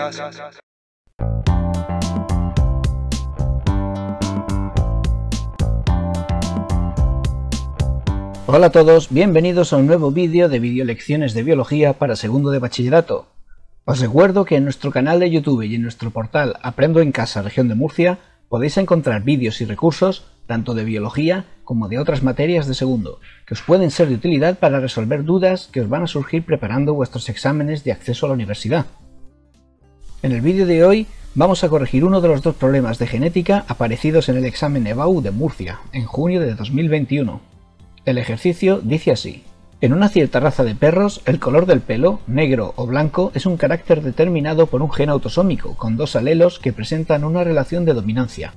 Hola a todos, bienvenidos a un nuevo vídeo de videolecciones de biología para segundo de bachillerato. Os recuerdo que en nuestro canal de YouTube y en nuestro portal Aprendo en Casa Región de Murcia podéis encontrar vídeos y recursos tanto de biología como de otras materias de segundo, que os pueden ser de utilidad para resolver dudas que os van a surgir preparando vuestros exámenes de acceso a la universidad. En el vídeo de hoy vamos a corregir uno de los dos problemas de genética aparecidos en el examen EBAU de Murcia en junio de 2021. El ejercicio dice así: en una cierta raza de perros, el color del pelo, negro o blanco, es un carácter determinado por un gen autosómico, con dos alelos que presentan una relación de dominancia.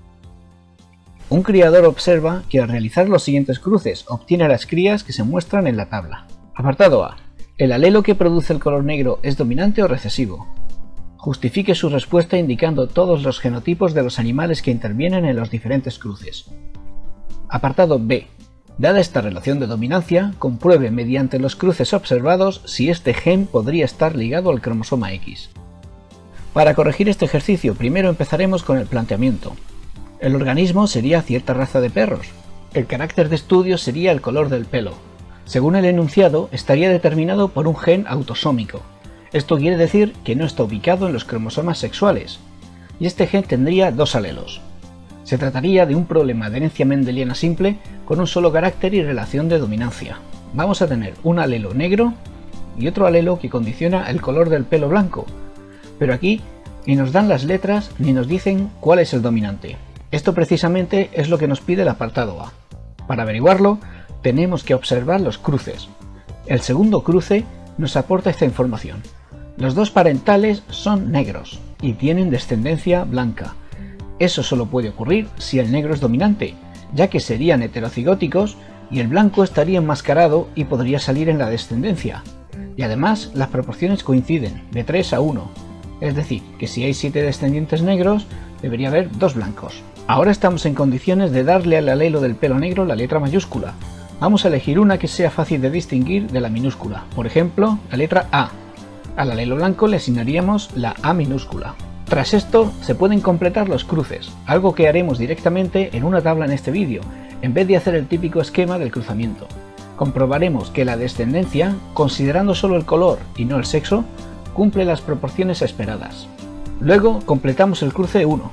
Un criador observa que al realizar los siguientes cruces obtiene las crías que se muestran en la tabla. Apartado A. ¿El alelo que produce el color negro es dominante o recesivo? Justifique su respuesta indicando todos los genotipos de los animales que intervienen en los diferentes cruces. Apartado B. Dada esta relación de dominancia, compruebe mediante los cruces observados si este gen podría estar ligado al cromosoma X. Para corregir este ejercicio, primero empezaremos con el planteamiento. El organismo sería cierta raza de perros. El carácter de estudio sería el color del pelo. Según el enunciado, estaría determinado por un gen autosómico. Esto quiere decir que no está ubicado en los cromosomas sexuales, y este gen tendría dos alelos. Se trataría de un problema de herencia mendeliana simple con un solo carácter y relación de dominancia. Vamos a tener un alelo negro y otro alelo que condiciona el color del pelo blanco, pero aquí ni nos dan las letras ni nos dicen cuál es el dominante. Esto precisamente es lo que nos pide el apartado A. Para averiguarlo, tenemos que observar los cruces. El segundo cruce nos aporta esta información. Los dos parentales son negros y tienen descendencia blanca. Eso solo puede ocurrir si el negro es dominante, ya que serían heterocigóticos y el blanco estaría enmascarado y podría salir en la descendencia. Y además las proporciones coinciden, de 3 a 1, es decir, que si hay 7 descendientes negros, debería haber 2 blancos. Ahora estamos en condiciones de darle al alelo del pelo negro la letra mayúscula. Vamos a elegir una que sea fácil de distinguir de la minúscula, por ejemplo, la letra A. Al alelo blanco le asignaríamos la A minúscula. Tras esto se pueden completar los cruces, algo que haremos directamente en una tabla en este vídeo, en vez de hacer el típico esquema del cruzamiento. Comprobaremos que la descendencia, considerando solo el color y no el sexo, cumple las proporciones esperadas. Luego completamos el cruce 1.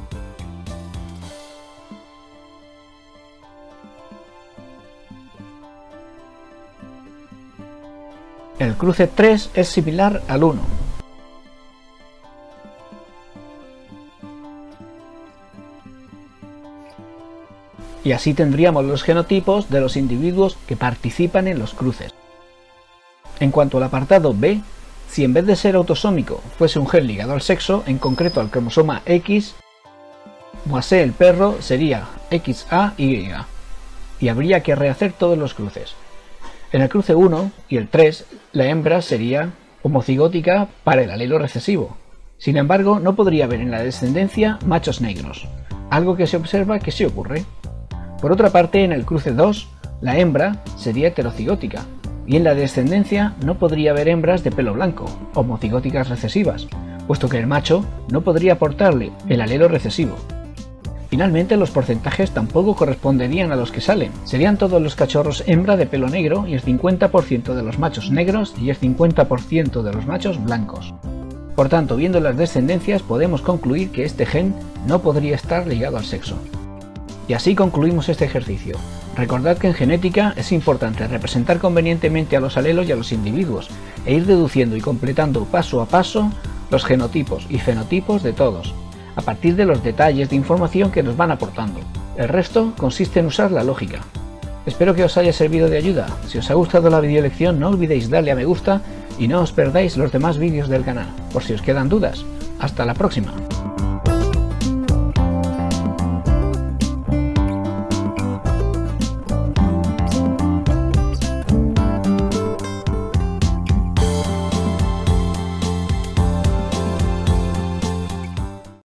El cruce 3 es similar al 1. Y así tendríamos los genotipos de los individuos que participan en los cruces. En cuanto al apartado B, si en vez de ser autosómico fuese un gen ligado al sexo, en concreto al cromosoma X, Moisés el perro sería XAY, y habría que rehacer todos los cruces. En el cruce 1 y el 3, la hembra sería homocigótica para el alelo recesivo. Sin embargo, no podría haber en la descendencia machos negros, algo que se observa que sí ocurre. Por otra parte, en el cruce 2, la hembra sería heterocigótica, y en la descendencia no podría haber hembras de pelo blanco, homocigóticas recesivas, puesto que el macho no podría aportarle el alelo recesivo. Finalmente, los porcentajes tampoco corresponderían a los que salen, serían todos los cachorros hembra de pelo negro y el 50% de los machos negros y el 50% de los machos blancos. Por tanto, viendo las descendencias podemos concluir que este gen no podría estar ligado al sexo. Y así concluimos este ejercicio. Recordad que en genética es importante representar convenientemente a los alelos y a los individuos, e ir deduciendo y completando paso a paso los genotipos y fenotipos de todos, a partir de los detalles de información que nos van aportando. El resto consiste en usar la lógica. Espero que os haya servido de ayuda. Si os ha gustado la videolección no olvidéis darle a me gusta y no os perdáis los demás vídeos del canal, por si os quedan dudas. Hasta la próxima.